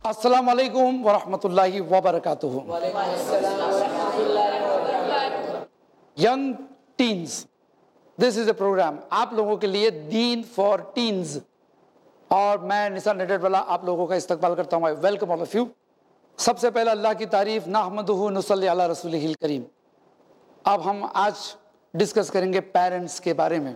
अस्सलाम वालेकुम वरहमतुल्लाहि वबरकातुहू। Young teens, this is a programme आप लोगों के लिए दीन फॉर टीन्स, और मैं निसार नेटेड वाला आप लोगों का इस्तकबाल करता हूँ। Welcome all of you. सबसे पहले अल्लाह की तारीफ, नहमदुहु नुसल्ली अला रसूलिहिल करीम। अब हम आज डिस्कस करेंगे पेरेंट्स के बारे में।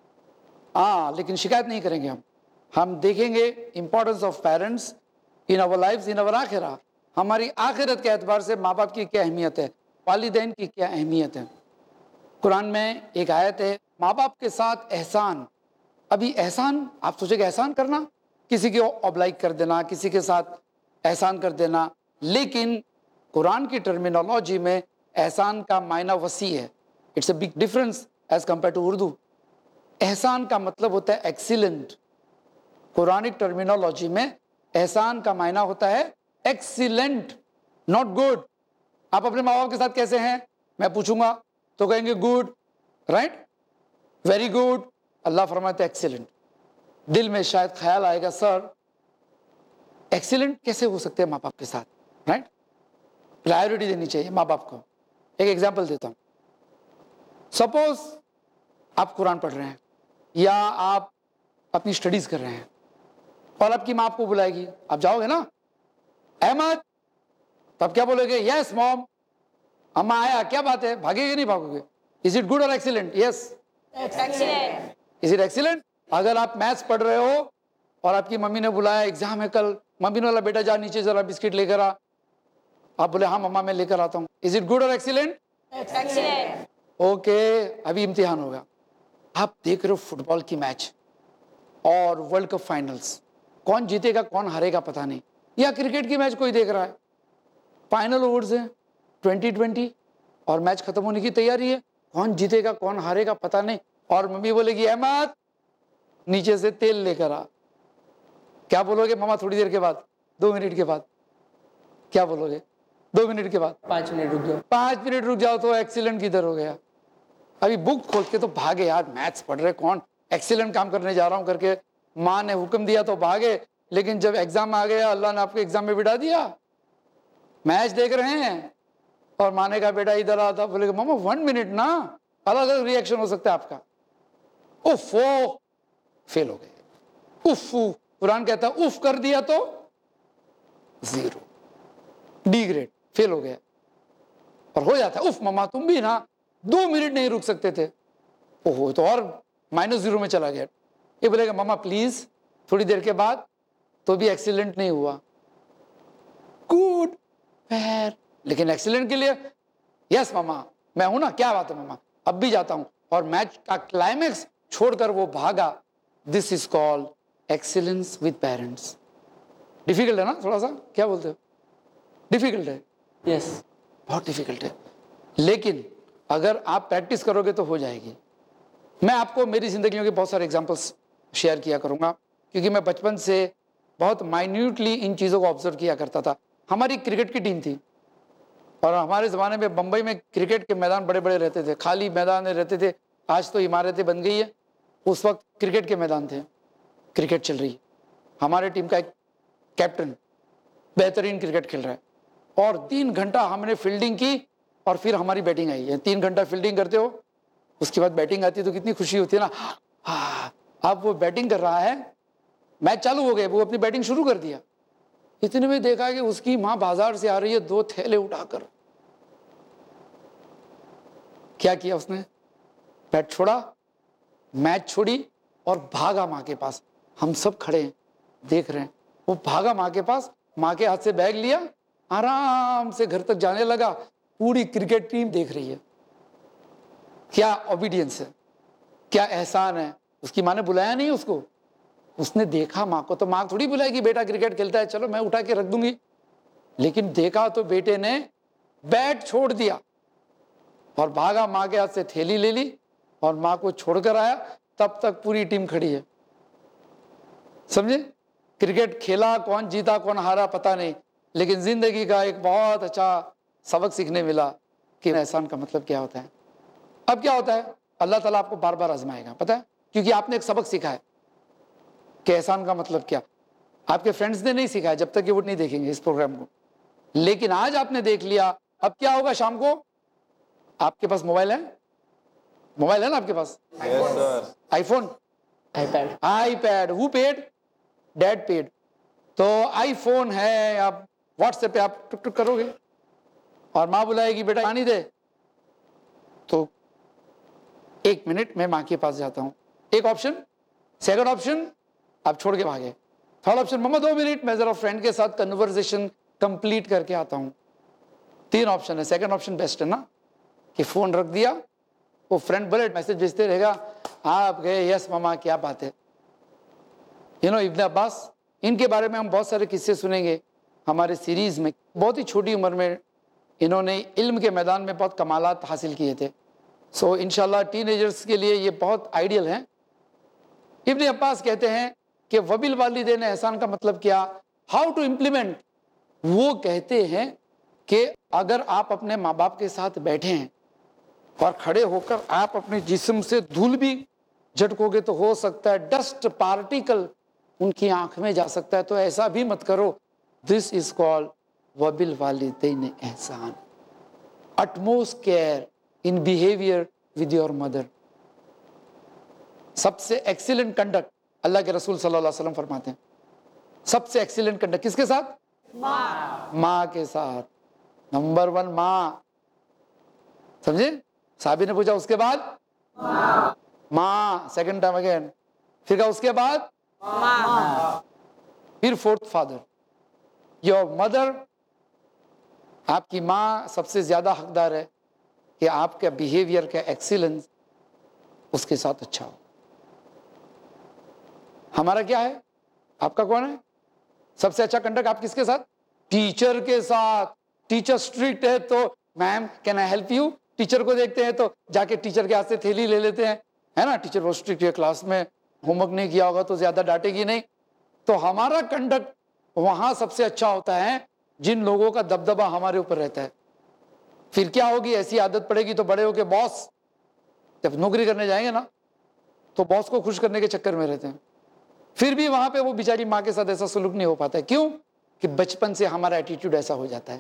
लेकिन शिकायत नहीं करेंगे हम देखेंगे importance of parents in our lifes, in our आखिरा। हमारी आखिरत के एतबार से माँ बाप की क्या अहमियत है, वालिदैन की क्या अहमियत है। कुरान में एक आयत है, माँ बाप के साथ एहसान। अभी एहसान, आप सोचेंगे एहसान करना, किसी को ऑब्लाइक कर देना, किसी के साथ एहसान कर देना, लेकिन कुरान की टर्मिनोलॉजी में एहसान का मायना वसी है। It's a big difference as compare to Urdu. एहसान का मतलब होता है एक्सीलेंट। कुरानिक टर्मिनोलॉजी में एहसान का मायना होता है एक्सीलेंट, नॉट गुड। आप अपने माँ बाप के साथ कैसे हैं, मैं पूछूंगा तो कहेंगे good, right, very good. Allah फरमाते एक्सीलेंट। दिल में शायद ख्याल आएगा, सर एक्सीलेंट कैसे हो सकते हैं माँ बाप के साथ, राइट। प्रायोरिटी देनी चाहिए माँ बाप को। एक एग्जाम्पल देता हूँ। सपोज आप कुरान पढ़ रहे हैं या आप अपनी स्टडीज कर रहे हैं और आपकी माँ आपको बुलाएगी, आप जाओगे ना, अहमद, तब क्या बोलोगे? यस मॉम, अम्मा आया, क्या बात है, भागेगे नहीं भागोगे? इज इट गुड और excellent? Yes, excellent. Is it excellent? अगर आप मैथ्स पढ़ रहे हो और आपकी मम्मी ने बुलाया, एग्जाम है कल, मम्मी ने बोला बेटा जा नीचे जरा बिस्किट लेकर आ, आप बोले हाँ मम्मा मैं लेकर आता हूँ, इज इट गुड और एक्सीलेंट? एक्सीलेंट। ओके, अभी इम्तिहान होगा, आप देख रहे हो फुटबॉल की मैच और वर्ल्ड कप फाइनल्स, कौन जीतेगा कौन हारेगा पता नहीं, या क्रिकेट की मैच कोई देख रहा है, फाइनल ओवर्स है 2020 और मैच खत्म होने की तैयारी है, कौन जीतेगा कौन हारेगा पता नहीं, और मम्मी बोलेगी अहमद नीचे से तेल लेकर आ। क्या बोलोगे मामा थोड़ी देर के बाद, 2 मिनट के बाद? क्या बोलोगे? 2 मिनट के बाद? 5 मिनट रुक जाओ। 5 मिनट रुक जाओ तो एक्सीलेंट किधर हो गया? अभी बुक खोल के तो भागे यार, मैथ्स पढ़ रहे, कौन एक्सीलेंट काम करने जा रहा हूं करके माँ ने हुक्म दिया तो भागे, लेकिन जब एग्जाम आ गया अल्लाह ने आपको एग्जाम में बिठा दिया, मैच देख रहे हैं और माँ ने कहा बेटा इधर आता, बोले मामा 1 मिनट ना, अलग अलग रिएक्शन हो सकता है आपका। उफ, फेल हो गए। उफ, कुरान कहता है उफ कर दिया तो 0, डी ग्रेड, फेल हो गया। और हो जाता है उफ मम्मा तुम भी ना 2 मिनट नहीं रुक सकते थे, ओहो तो और -0 में चला गया। ये बोलेगा मम्मा प्लीज थोड़ी देर के बाद, तो भी एक्सीलेंट नहीं हुआ, गुड फेयर, लेकिन एक्सीलेंट के लिए यस मम्मा मैं हूं ना, क्या बात है मम्मा अब भी जाता हूं, और मैच का क्लाइमैक्स छोड़कर वो भागा। This is called excellence with parents. Difficult है ना थोड़ा सा, क्या बोलते हो? डिफिकल्ट है, यस, बहुत डिफिकल्ट है, लेकिन अगर आप प्रैक्टिस करोगे तो हो जाएगी। मैं आपको मेरी जिंदगी के बहुत सारे एग्जांपल्स शेयर किया करूंगा, क्योंकि मैं बचपन से बहुत माइन्यूटली इन चीज़ों को ऑब्जर्व किया करता था। हमारी क्रिकेट की टीम थी और हमारे ज़माने में बम्बई में क्रिकेट के मैदान बड़े बड़े रहते थे, खाली मैदान रहते थे, आज तो इमारतें बन गई है, उस वक्त क्रिकेट के मैदान थे, क्रिकेट चल रही है। हमारे टीम का एक कैप्टन बेहतरीन क्रिकेट खेल रहा है और 3 घंटा हमने फील्डिंग की और फिर हमारी बैटिंग आई है। 3 घंटा फील्डिंग करते हो, उसके बाद बैटिंग आती है तो कितनी खुशी होती है ना। अब वो बैटिंग कर रहा है, मैच चालू हो गया, वो अपनी बैटिंग शुरू कर दिया, इतने में देखा कि उसकी माँ बाजार से आ रही है 2 थैले उठाकर। क्या किया उसने? बैट छोड़ा, मैच छोड़ी और भागा माँ के पास। हम सब खड़े हैं देख रहे हैं, वो भागा माँ के पास, माँ के हाथ से बैग लिया, आराम से घर तक जाने लगा। पूरी क्रिकेट टीम देख रही है। क्या ओबीडियंस है, क्या एहसान है। उसकी माँ ने बुलाया नहीं उसको, उसने देखा माँ को, तो माँ थोड़ी बुलाएगी बेटा क्रिकेट खेलता है चलो मैं उठा के रख दूंगी, लेकिन देखा तो बेटे ने बैट छोड़ दिया और भागा, माँ के हाथ से थैली ले ली और माँ को छोड़कर आया। तब तक पूरी टीम खड़ी है, समझे? क्रिकेट खेला, कौन जीता कौन हारा पता नहीं, लेकिन जिंदगी का एक बहुत अच्छा सबक सीखने मिला कि एहसान का मतलब क्या होता है। अब क्या होता है, अल्लाह ताला आपको बार बार आजमाएगा, पता है, क्योंकि आपने एक सबक सीखा है कि एहसान का मतलब क्या। आपके फ्रेंड्स ने नहीं सिखाया जब तक कि वो नहीं देखेंगे इस प्रोग्राम को, लेकिन आज आपने देख लिया। अब क्या होगा शाम को? आपके पास मोबाइल है, मोबाइल है ना आपके पास? IPhone, iPad. IPad. Who paid? Dad paid. तो आईफोन है, आप व्हाट्सएप पे आप टुक टुक करोगे और माँ बुलाएगी बेटा पानी दे, तो 1 मिनट मैं माँ के पास जाता हूँ, एक ऑप्शन। सेकंड ऑप्शन, आप छोड़ के भागे। थर्ड ऑप्शन, मम्मा 2 मिनट मैं जरा फ्रेंड के साथ कन्वर्सेशन कंप्लीट करके आता हूँ। 3 ऑप्शन है। सेकंड ऑप्शन बेस्ट है ना, कि फोन रख दिया, वो फ्रेंड बुलेट मैसेज भेजते रहेगा, आप गए, यस मामा क्या बात है। इब्न अब्बास, इनके बारे में हम बहुत सारे किस्से सुनेंगे हमारे सीरीज में। बहुत ही छोटी उम्र में इन्होंने इल्म के मैदान में बहुत कमालात हासिल किए थे। सो इंशाल्लाह टीनेजर्स के लिए ये बहुत आइडियल हैं। इब्न अब्बास कहते हैं कि वबिल वालिदैन एहसान का मतलब क्या, हाउ टू इम्प्लीमेंट। वो कहते हैं कि अगर आप अपने माँ बाप के साथ बैठे हैं और खड़े होकर आप अपने जिस्म से धूल भी झटकोगे तो हो सकता है डस्ट पार्टिकल उनकी आंख में जा सकता है, तो ऐसा भी मत करो। दिस इज कॉल्ड वबिल वालिदैन एहसान, utmost care in behaviour with your mother. सबसे एक्सीलेंट कंडक्ट अल्लाह के रसूल सल्लल्लाहु अलैहि वसल्लम फरमाते हैं, सबसे एक्सीलेंट कंडक्ट किसके साथ? माँ के साथ। नंबर 1 माँ, समझे? साहबी ने पूछा उसके बाद माँ, सेकंड टाइम अगेन, फिर कहा उसके बाद फिर फोर्थ फादर, योर मदर। आपकी माँ सबसे ज्यादा हकदार है कि आपका बिहेवियर का एक्सीलेंस उसके साथ अच्छा हो। हमारा क्या है, आपका कौन है? सबसे अच्छा कंडक्ट आप किसके साथ? टीचर के साथ। टीचर स्ट्रिक्ट है तो ma'am can I help you, teacher को देखते हैं तो जाके टीचर के हाथ से थैली ले लेते हैं, है ना। टीचर बहुत स्ट्रिक्ट है, क्लास में होमवर्क नहीं किया होगा तो ज्यादा डांटेगी नहीं। तो हमारा कंडक्ट वहां सबसे अच्छा होता है जिन लोगों का दबदबा हमारे ऊपर रहता है। फिर क्या होगी, ऐसी आदत पड़ेगी तो बड़े होके बॉस जब नौकरी करने जाएंगे ना तो बॉस को खुश करने के चक्कर में रहते हैं। फिर भी वहां पे वो बेचारी माँ के साथ ऐसा सुलूक नहीं हो पाता है। क्यों? कि बचपन से हमारा एटीट्यूड ऐसा हो जाता है।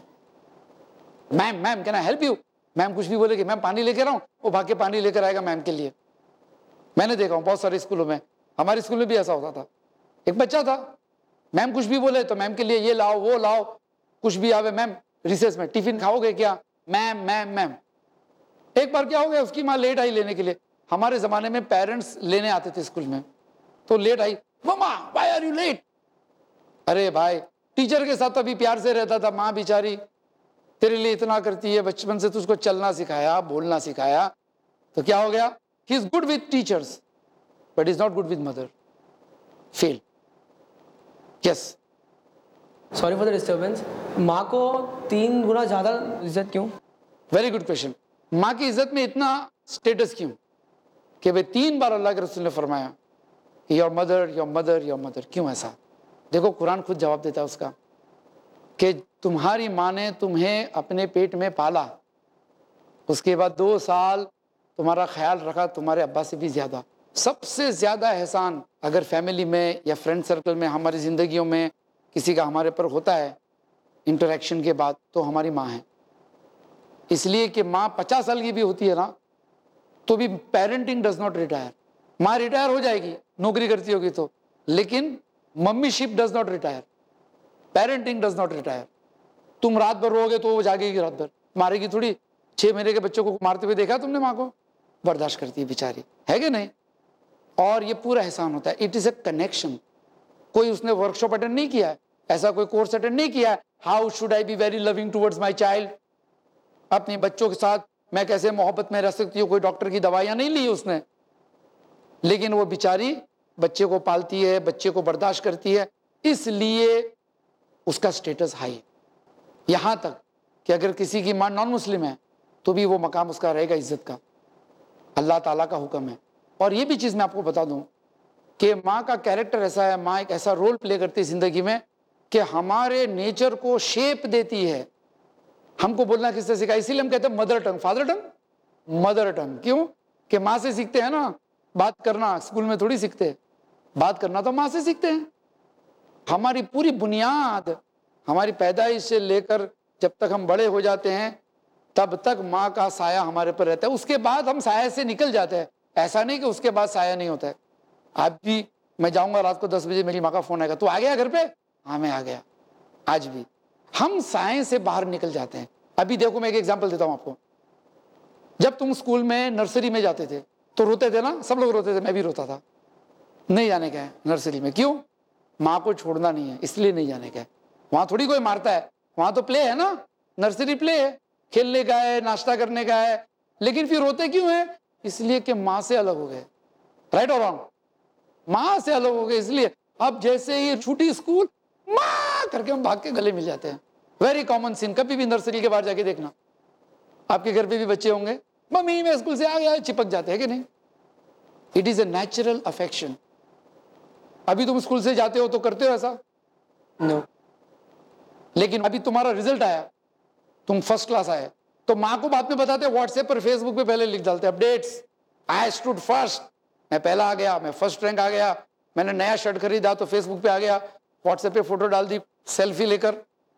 Ma'am ma'am can I help you, ma'am कुछ भी बोलेगी, मैम पानी लेकर आऊं, वो भाग के पानी लेकर आएगा मैम के लिए। मैंने देखा हूं बहुत सारे स्कूलों में, हमारे स्कूल में भी ऐसा होता था। एक बच्चा था, मैम कुछ भी बोले तो मैम के लिए ये लाओ वो लाओ, कुछ भी आवे मैम। रिसेस में टिफिन खाओगे क्या? Ma'am ma'am ma'am. एक बार क्या हो गया, उसकी माँ लेट आई लेने के लिए। हमारे जमाने में पेरेंट्स लेने आते थे स्कूल में, तो लेट आई, मम्मा व्हाई आर यू लेट। अरे भाई, टीचर के साथ अभी प्यार से रहता था, माँ बेचारी तेरे लिए इतना करती है, बचपन से तुझको चलना सिखाया, बोलना सिखाया, तो क्या हो गया, he is good with teachers but is not good with mother, fail. Yes, sorry for the disturbance, माँ को 3 गुना ज्यादा इज्जत क्यों? Very good question. माँ की इज्जत में इतना स्टेटस क्यों कि भाई 3 बार अल्लाह के रसूल ने फरमाया your mother your mother your mother. क्यों ऐसा? देखो कुरान खुद जवाब देता है उसका कि तुम्हारी माँ ने तुम्हें अपने पेट में पाला, उसके बाद 2 साल तुम्हारा ख्याल रखा, तुम्हारे अब्बा से भी ज्यादा। सबसे ज्यादा एहसान अगर फैमिली में या फ्रेंड सर्कल में हमारी ज़िंदगियों में किसी का हमारे पर होता है इंटरेक्शन के बाद, तो हमारी माँ है। इसलिए कि माँ 50 साल की भी होती है ना तो भी पेरेंटिंग डज नॉट रिटायर। माँ रिटायर हो जाएगी, नौकरी करती होगी तो, लेकिन mummyship does not retire, parenting does not retire. तुम रात भर रोगे तो वो जागेगी रात भर, मारेगी थोड़ी। 6 महीने के बच्चों को मारते हुए देखा तुमने माँ को? बर्दाश्त करती है बेचारी, है कि नहीं? और ये पूरा एहसान होता है। It is a connection. कोई उसने वर्कशॉप अटेंड नहीं किया है, ऐसा कोई कोर्स अटेंड नहीं किया है, how should I be very loving towards my child, अपने बच्चों के साथ मैं कैसे मोहब्बत में रह सकती हूँ। कोई डॉक्टर की दवाइयाँ नहीं ली उसने, लेकिन वो बेचारी बच्चे को पालती है, बच्चे को बर्दाश्त करती है, इसलिए उसका स्टेटस हाई है। यहाँ तक कि अगर किसी की माँ नॉन मुस्लिम है तो भी वो मकाम उसका रहेगा इज्जत का, अल्लाह ताला का हुक्म है। और ये भी चीज़ मैं आपको बता दूं कि माँ का कैरेक्टर ऐसा है, माँ एक ऐसा रोल प्ले करती है ज़िंदगी में कि हमारे नेचर को शेप देती है। हमको बोलना किससे सिखाया? इसीलिए हम कहते हैं mother tongue, father tongue, mother tongue. क्यों? कि माँ से सीखते हैं ना बात करना, स्कूल में थोड़ी सीखते हैं बात करना, तो माँ से सीखते हैं। हमारी पूरी बुनियाद, हमारी पैदाइश से लेकर जब तक हम बड़े हो जाते हैं तब तक माँ का साया हमारे पर रहता है। उसके बाद हम साया से निकल जाते हैं, ऐसा नहीं कि उसके बाद साया नहीं होता है। आज भी मैं जाऊंगा रात को 10 बजे, मेरी माँ का फोन आएगा, तू आ गया घर पे? हाँ मैं आ गया। आज भी हम साए से बाहर निकल जाते हैं। अभी देखो मैं एक एग्जांपल देता हूं आपको। जब तुम स्कूल में नर्सरी में जाते थे तो रोते थे ना, सब लोग रोते थे, मैं भी रोता था। नहीं जाने का है नर्सरी में, क्यों? माँ को छोड़ना नहीं है, इसलिए नहीं जाने का है। वहां थोड़ी कोई मारता है, वहां तो प्ले है ना, नर्सरी प्ले है, खेलने का है, नाश्ता करने का है। लेकिन फिर रोते क्यों है? इसलिए कि माँ से अलग हो गए। राइट और रॉन्ग? माँ से अलग हो गए इसलिए। अब जैसे ही छुट्टी स्कूल, माँ करके हम भाग के गले मिल जाते हैं। Very common scene. कभी भी नर्सरी के बाहर जाके देखना, आपके घर पे भी बच्चे होंगे, मम्मी मैं स्कूल से आ गया, चिपक जाते हैं कि नहीं? It is a natural affection. अभी तुम स्कूल से जाते हो तो करते हो ऐसा? नो। लेकिन अभी तुम्हारा रिजल्ट आया, तुम फर्स्ट क्लास आए, तो माँ को बाद में बताते, व्हाट्सएप पर फेसबुक पे पहले लिख डालते अपडेट्स, आई स्टूड फर्स्ट, मैं पहला आ गया, मैं फर्स्ट रैंक आ गया, मैंने नया शर्ट खरीदा तो फेसबुक पे आ गया, व्हाट्सएप पे फोटो डाल दी सेल्फी लेकर।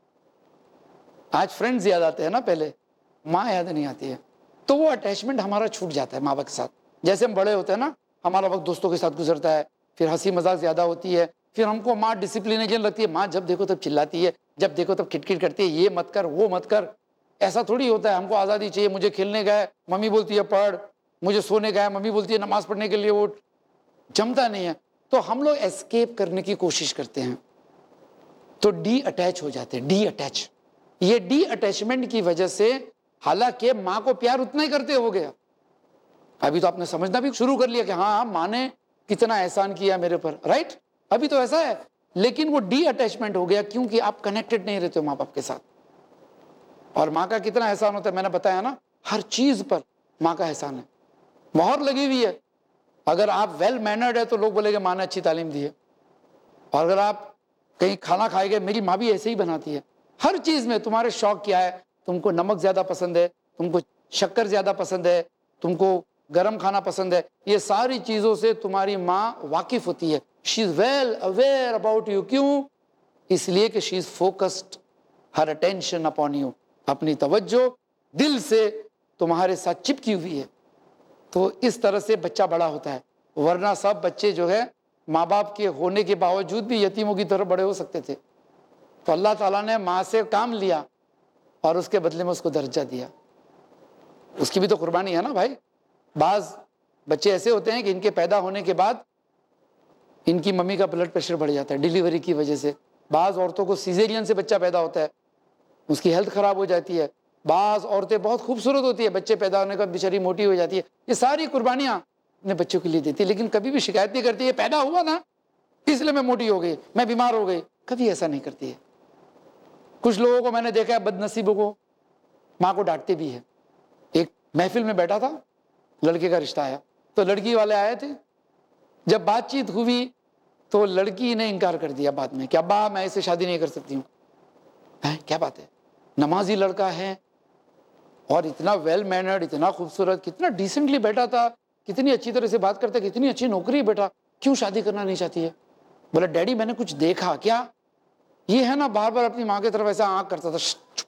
आज फ्रेंड्स याद आते हैं ना, पहले माँ याद नहीं आती है। तो वो अटैचमेंट हमारा छूट जाता है माँ बाप के साथ। जैसे हम बड़े होते हैं ना, हमारा वक्त दोस्तों के साथ गुजरता है, फिर हंसी मजाक ज्यादा होती है, फिर हमको माँ डिसिप्लिनेशन लगती है। माँ जब देखो तब चिल्लाती है, जब देखो तब खिटखिट करती है, ये मत कर वो मत कर। ऐसा थोड़ी होता है, हमको आज़ादी चाहिए। मुझे खेलने का है, मम्मी बोलती है पढ़, मुझे सोने का है, मम्मी बोलती है नमाज पढ़ने के लिए उठ। जमता नहीं है, तो हम लोग एस्केप करने की कोशिश करते हैं, तो डी अटैच हो जाते हैं। डी अटैच, ये डी अटैचमेंट की वजह से, हालांकि माँ को प्यार उतना ही करते हो गया, अभी तो आपने समझना भी शुरू कर लिया कि हाँ माँ ने कितना एहसान किया मेरे पर, राइट? अभी तो ऐसा है, लेकिन वो डी अटैचमेंट हो गया क्योंकि आप कनेक्टेड नहीं रहते हो माँ बाप के साथ। और माँ का कितना एहसान होता है, मैंने बताया ना, हर चीज पर माँ का एहसान है, मोहर लगी हुई है। अगर आप वेल मैनर्ड है तो लोग बोलेंगे माँ ने अच्छी तालीम दी है। और अगर आप कहीं खाना खाएंगे, मेरी माँ भी ऐसे ही बनाती है। हर चीज में तुम्हारे शौक क्या है, तुमको नमक ज्यादा पसंद है, तुमको शक्कर ज्यादा पसंद है, तुमको गरम खाना पसंद है, ये सारी चीजों से तुम्हारी माँ वाकिफ होती है। She is well aware about you. क्यों? इसलिए कि शी इज फोकस्ड, हर अटेंशन अपॉन यू, अपनी तवज्जो दिल से तुम्हारे साथ चिपकी हुई है। तो इस तरह से बच्चा बड़ा होता है। वरना सब बच्चे जो है माँ बाप के होने के बावजूद भी यतीमों की तरह बड़े हो सकते थे। तो अल्लाह ताला ने माँ से काम लिया और उसके बदले में उसको दर्जा दिया। उसकी भी तो कुर्बानी है ना भाई। बाज बच्चे ऐसे होते हैं कि इनके पैदा होने के बाद इनकी मम्मी का ब्लड प्रेशर बढ़ जाता है डिलीवरी की वजह से। बाज औरतों को सीजेरियन से बच्चा पैदा होता है, उसकी हेल्थ खराब हो जाती है। बाज औरतें बहुत खूबसूरत होती है, बच्चे पैदा होने के बाद बेचारी मोटी हो जाती है। ये सारी कुर्बानियां अपने बच्चों के लिए देती है, लेकिन कभी भी शिकायत नहीं करती है पैदा हुआ ना इसलिए मैं मोटी हो गई, मैं बीमार हो गई, कभी ऐसा नहीं करती है। कुछ लोगों को मैंने देखा है, बदनसीबों को माँ को डांटते भी है। एक महफिल में बैठा था, लड़के का रिश्ता आया तो लड़की वाले आए थे। जब बातचीत हुई तो लड़की ने इनकार कर दिया बाद में कि अब्बा मैं इससे शादी नहीं कर सकती हूँ। क्या बात है, नमाजी लड़का है और इतना वेल मैनर्ड, इतना खूबसूरत, कितना डिसेंटली बैठा था, कितनी अच्छी तरह से बात करता, कितनी अच्छी नौकरी बेटा, क्यों शादी करना नहीं चाहती है? बोला डैडी मैंने कुछ देखा। क्या? ये है ना बार बार अपनी माँ की तरफ ऐसा आंख करता था,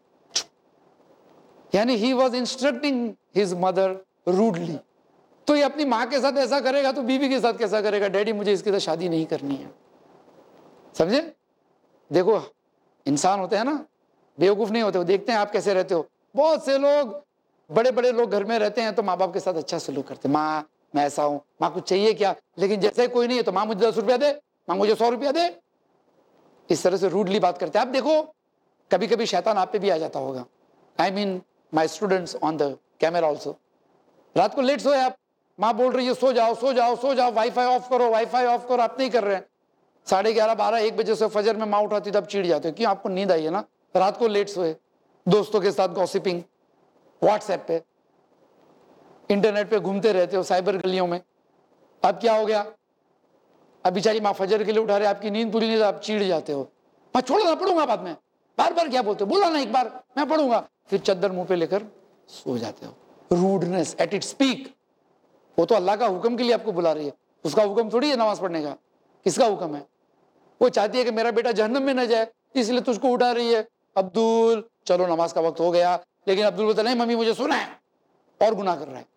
यानी he was instructing his mother rudely. तो ये अपनी माँ के साथ ऐसा करेगा तो बीवी के साथ कैसा करेगा? डैडी मुझे इसके साथ शादी नहीं करनी है। समझे? देखो इंसान होते हैं ना, बेवकूफ नहीं होते, वो देखते हैं आप कैसे रहते हो। बहुत से लोग, बड़े बड़े लोग घर में रहते हैं तो माँ बाप के साथ अच्छा सलूक करते हैं। माँ मैं ऐसा हूँ, माँ कुछ चाहिए क्या? लेकिन जैसे कोई नहीं है तो माँ मुझे 10 रुपया दे, माँ मुझे 100 रुपया दे, इस तरह से रूडली बात करते हैं। आप देखो कभी कभी शैतान आप पे भी आ जाता होगा। I mean my students on the camera also. रात को लेट सोए आप, माँ बोल रही है सो जाओ सो जाओ सो जाओ, वाईफाई ऑफ करो वाईफाई ऑफ करो, आप नहीं कर रहे हैं। 11:30 12 1 बजे से फजर में माँ उठाती तब चिढ़ जाते हो, क्यों? आपको नींद आई है ना, रात को लेट सोए, दोस्तों के साथ गॉसिपिंग, व्हाट्सएप पे, इंटरनेट पे घूमते रहते हो साइबर गलियों में। अब क्या हो गया? अब बेचारी माँ फजर के लिए उठा रहे, आपकी नींद पूरी नहीं, आप चिढ़ जाते हो, मैं छोड़ो ना पढ़ूंगा बाद में। बार बार क्या बोलते हो? बोला ना एक बार मैं पढ़ूंगा, फिर चद्दर मुंह पे लेकर सो जाते हो। Rudeness at it speak. वो तो अल्लाह का हुक्म के लिए आपको बुला रही है, उसका हुक्म थोड़ी है नमाज पढ़ने का। किसका हुक्म है? वो चाहती है कि मेरा बेटा जहन्नम में न जाए, इसलिए तुझको उठा रही है। अब्दुल, चलो नमाज का वक्त हो गया, लेकिन अब्दुल बोलता नहीं मम्मी मुझे सुना है, और गुनाह कर रहा है।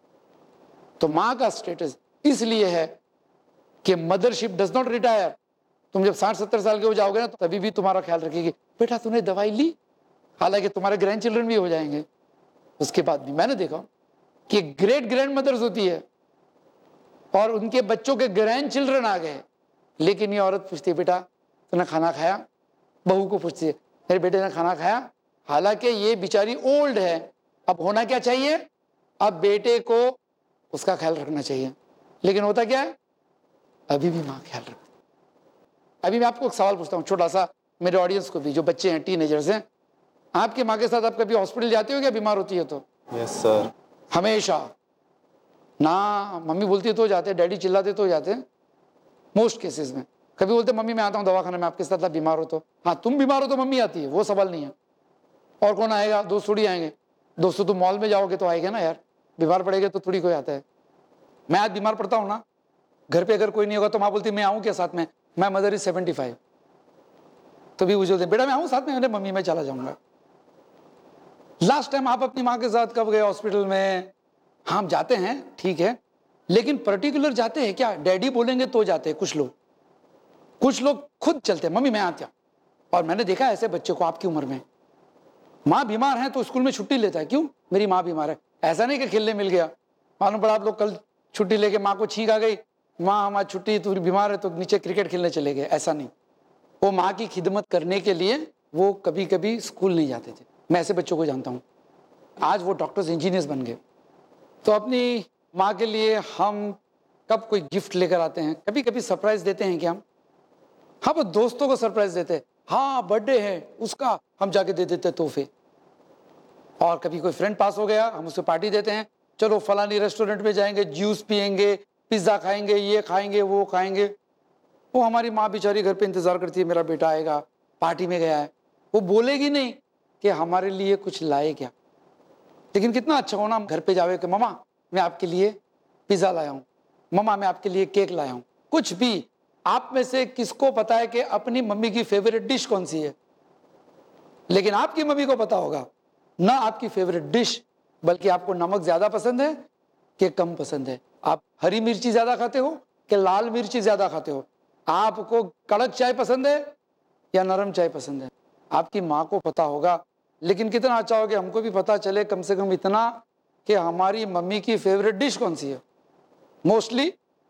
तो माँ का स्टेटस इसलिए है कि मदरशिप डज नॉट रिटायर। तुम जब 60-70 साल के हो जाओगे ना, तो तभी भी तुम्हारा ख्याल रखेगी, बेटा तूने दवाई ली, हालांकि तुम्हारे ग्रैंड चिल्ड्रन भी हो जाएंगे उसके बाद भी। मैंने देखा कि ग्रेट ग्रैंड मदर्स होती है और उनके बच्चों के ग्रैंड चिल्ड्रन आ गए, लेकिन ये औरत पूछती है बेटा तूने खाना खाया, बहू को पूछती है मेरे बेटे ने खाना खाया, हालांकि ये बेचारी ओल्ड है। अब होना क्या चाहिए, अब बेटे को उसका ख्याल रखना चाहिए, लेकिन होता क्या है, अभी भी माँ ख्याल रखती। अभी मैं आपको एक सवाल पूछता हूँ छोटा सा, मेरे ऑडियंस को भी, जो बच्चे हैं, टीनेजर्स हैं, आपकी माँ के साथ आप कभी हॉस्पिटल जाते हो क्या बीमार होती है तो? Yes sir. हमेशा ना? मम्मी बोलती है तो जाते, डैडी चिल्लाते तो जाते, मोस्ट केसेस में। कभी बोलते मम्मी मैं आता हूँ दवाखाने में आपके साथ, आप बीमार हो तो? हाँ, तुम बीमार हो तो मम्मी आती है, वो सवाल नहीं है। और कौन आएगा? दोस्त थोड़ी आएंगे। दोस्तों तुम मॉल में जाओगे तो आएंगे ना यार, बीमार पड़ेगा तो थोड़ी कोई आता है। मैं आज बीमार पड़ता हूँ ना, घर पे अगर कोई नहीं होगा तो माँ बोलती मैं आऊँ क्या साथ में? मैं मदर इज 75, तो भी मुझे बोलते बेटा मैं आऊँ साथ में? अरे मम्मी मैं चला जाऊंगा। लास्ट टाइम आप अपनी माँ के साथ कब गए हॉस्पिटल में? हम जाते हैं, ठीक है, लेकिन पर्टिकुलर जाते हैं क्या? डैडी बोलेंगे तो जाते हैं कुछ लोग खुद चलते हैं, मम्मी मैं आता। और मैंने देखा ऐसे बच्चे को आपकी उम्र में, माँ बीमार है तो स्कूल में छुट्टी लेता है, क्यों? मेरी माँ बीमार है। ऐसा नहीं कि खेलने मिल गया। मालूम पड़ा आप लोग कल छुट्टी लेके माँ को छींक आ गई, माँ हमारी छुट्टी, तू बीमार है तो नीचे क्रिकेट खेलने चले गए। ऐसा नहीं, वो माँ की खिदमत करने के लिए वो कभी कभी स्कूल नहीं जाते थे। मैं ऐसे बच्चों को जानता हूँ, आज वो डॉक्टर्स इंजीनियर्स बन गए। तो अपनी माँ के लिए हम कब कोई गिफ्ट लेकर आते हैं? कभी कभी सरप्राइज देते हैं क्या हम? हाँ, वो दोस्तों को सरप्राइज देते हैं, हाँ बर्थडे है उसका, हम जाके दे देते तोहफे। और कभी कोई फ्रेंड पास हो गया, हम उसको पार्टी देते हैं, चलो फलानी रेस्टोरेंट में जाएंगे, जूस पियेंगे, पिज्ज़ा खाएंगे, ये खाएंगे वो खाएंगे। वो हमारी माँ बेचारी घर पे इंतजार करती है, मेरा बेटा आएगा, पार्टी में गया है। वो बोलेगी नहीं कि हमारे लिए कुछ लाए क्या, लेकिन कितना अच्छा होना हम घर पे जावे कि मम्मा मैं आपके लिए पिज्ज़ा लाया हूँ, मम्मा मैं आपके लिए केक लाया हूँ। कुछ भी। आप में से किसको पता है कि अपनी मम्मी की फेवरेट डिश कौन सी है? लेकिन आपकी मम्मी को पता होगा ना आपकी फेवरेट डिश, बल्कि आपको नमक ज्यादा पसंद है कि कम पसंद है, आप हरी मिर्ची ज्यादा खाते हो कि लाल मिर्ची ज्यादा खाते हो, आपको कड़क चाय पसंद है या नरम चाय पसंद है, आपकी माँ को पता होगा। लेकिन कितना अच्छा हो कि हमको भी पता चले कम से कम इतना कि हमारी मम्मी की फेवरेट डिश कौन सी है। मोस्टली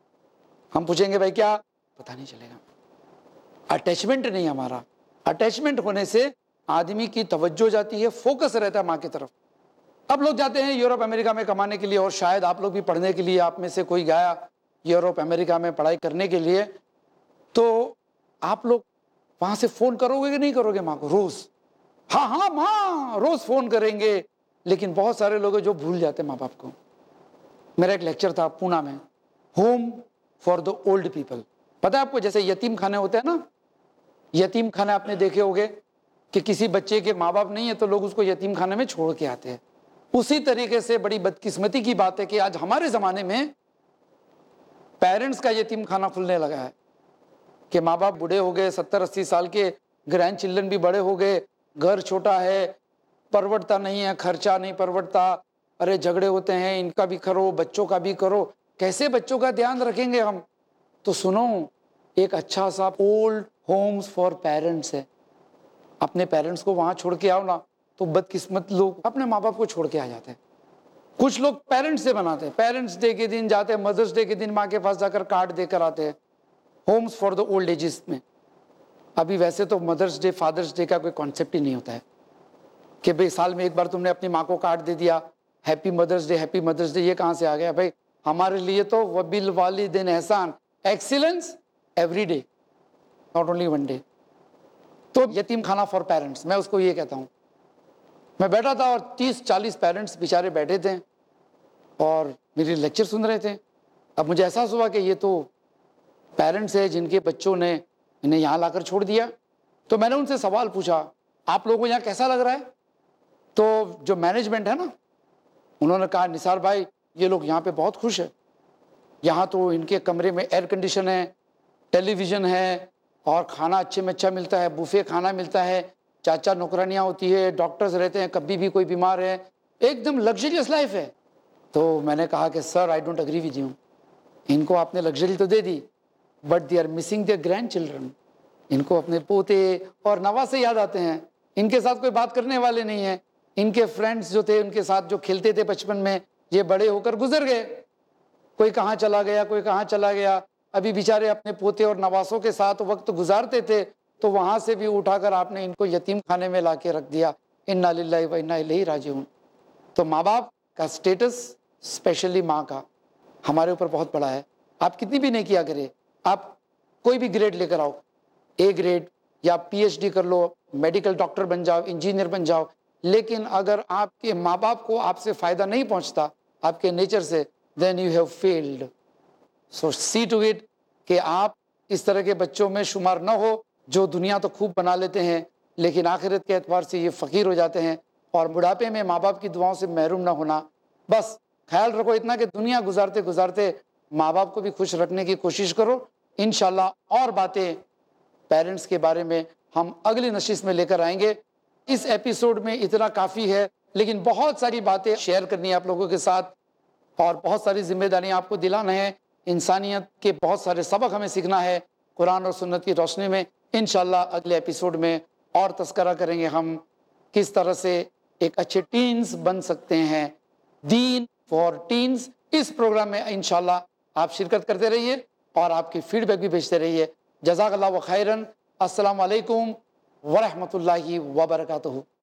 हम पूछेंगे भाई क्या, पता नहीं चलेगा। अटैचमेंट नहीं हमारा, अटैचमेंट होने से आदमी की तवज्जो जाती है, फोकस रहता है माँ की तरफ। अब लोग जाते हैं यूरोप अमेरिका में कमाने के लिए, और शायद आप लोग भी पढ़ने के लिए, आप में से कोई गया यूरोप अमेरिका में पढ़ाई करने के लिए, तो आप लोग वहां से फोन करोगे कि नहीं करोगे माँ को रोज? हाँ हाँ माँ, रोज फोन करेंगे। लेकिन बहुत सारे लोग जो भूल जाते माँ बाप को। मेरा एक लेक्चर था पूना में, home for the old people. पता है आपको, जैसे यतीम खाने होते हैं ना, यतीम खाने आपने देखे होंगे कि किसी बच्चे के माँ बाप नहीं है तो लोग उसको यतीम खाने में छोड़ के आते हैं। उसी तरीके से बड़ी बदकिस्मती की बात है कि आज हमारे जमाने में पेरेंट्स का यतीम खाना खुलने लगा है कि माँ बाप बूढ़े हो गए, 70-80 साल के, ग्रैंड चिल्ड्रन भी बड़े हो गए, घर छोटा है, परवड़ता नहीं है, खर्चा नहीं परवड़ता, अरे झगड़े होते हैं, इनका भी करो बच्चों का भी करो, कैसे बच्चों का ध्यान रखेंगे हम? तो सुनो, एक अच्छा सा ओल्ड होम्स फॉर पेरेंट्स है, अपने पेरेंट्स को वहां छोड़ के आओ ना। तो बदकिस्मत लोग अपने माँ बाप को छोड़ के आ जाते हैं। कुछ लोग पेरेंट्स डे बनाते हैं, पेरेंट्स डे के दिन जाते हैं, मदर्स डे के दिन माँ के पास जाकर कार्ड देकर आते हैं, homes for the old ages में। अभी वैसे तो मदर्स डे फादर्स डे का कोई कॉन्सेप्ट ही नहीं होता है कि भाई साल में एक बार तुमने अपनी माँ को कार्ड दे दिया, happy mother's day, happy mother's day. ये कहाँ से आ गया भाई? हमारे लिए तो वबिल वालिदैन एहसान, excellence every day, not only one day. तो यतीम खाना फॉर पेरेंट्स, मैं उसको ये कहता हूँ। मैं बैठा था और 30-40 पेरेंट्स बेचारे बैठे थे और मेरे लेक्चर सुन रहे थे। अब मुझे एहसास हुआ कि ये तो पेरेंट्स है जिनके बच्चों ने इन्हें यहाँ लाकर छोड़ दिया। तो मैंने उनसे सवाल पूछा, आप लोगों को यहाँ कैसा लग रहा है? तो जो मैनेजमेंट है ना, उन्होंने कहा निसार भाई ये लोग यहाँ पे बहुत खुश है, यहाँ तो इनके कमरे में एयर कंडीशन है, टेलीविज़न है और खाना अच्छे में अच्छा मिलता है, बुफे खाना मिलता है, चाचा नौकरानियाँ होती है, डॉक्टर्स रहते हैं, कभी भी कोई बीमार है, एकदम लग्जरियस लाइफ है। तो मैंने कहा कि sir I don't agree with you, इनको आपने लग्जरी तो दे दी but they are missing their grandchildren. इनको अपने पोते और नवासे याद आते हैं, इनके साथ कोई बात करने वाले नहीं है। इनके फ्रेंड्स जो थे उनके साथ जो खेलते थे बचपन में, ये बड़े होकर गुजर गए, कोई कहाँ चला गया, कोई कहाँ चला गया। अभी बेचारे अपने पोते और नवासों के साथ वक्त गुजारते थे, तो वहाँ से भी उठाकर आपने इनको यतीम खाने में ला के रख दिया। इन्ना लिल्लाहि व इन्ना इलैहि राजिऊन। तो माँ बाप का स्टेटस, स्पेशली माँ का, हमारे ऊपर बहुत बड़ा है। आप कितनी भी नहीं किया करें, आप कोई भी ग्रेड लेकर आओ, ए ग्रेड या PhD कर लो, मेडिकल डॉक्टर बन जाओ, इंजीनियर बन जाओ, लेकिन अगर आपके माँ बाप को आपसे फ़ायदा नहीं पहुँचता आपके नेचर से, then you have failed. So see to it कि आप इस तरह के बच्चों में शुमार न हो जो दुनिया तो खूब बना लेते हैं लेकिन आखिरत के एतबार से ये फ़कीर हो जाते हैं, और बुढ़ापे में माँ बाप की दुआओं से महरूम ना होना। बस ख्याल रखो इतना कि दुनिया गुजारते गुजारते माँ बाप को भी खुश रखने की कोशिश करो। इंशाल्लाह और बातें पेरेंट्स के बारे में हम अगली नशिस्त में लेकर आएंगे। इस एपिसोड में इतना काफ़ी है, लेकिन बहुत सारी बातें शेयर करनी है आप लोगों के साथ, और बहुत सारी जिम्मेदारियां आपको दिलाना है। इंसानियत के बहुत सारे सबक हमें सीखना है कुरान और सुन्नत की रोशनी में। इंशाल्लाह अगले एपिसोड में और तस्करा करेंगे हम किस तरह से एक अच्छे टीन्स बन सकते हैं। दीन फॉर टीन्स, इस प्रोग्राम में इंशाल्लाह आप शिरकत करते रहिए और आपकी फीडबैक भी भेजते रहिए। जज़ाकल्लाहु खैरन। अस्सलामु अलैकुम व रहमतुल्लाहि व बरकातुहू।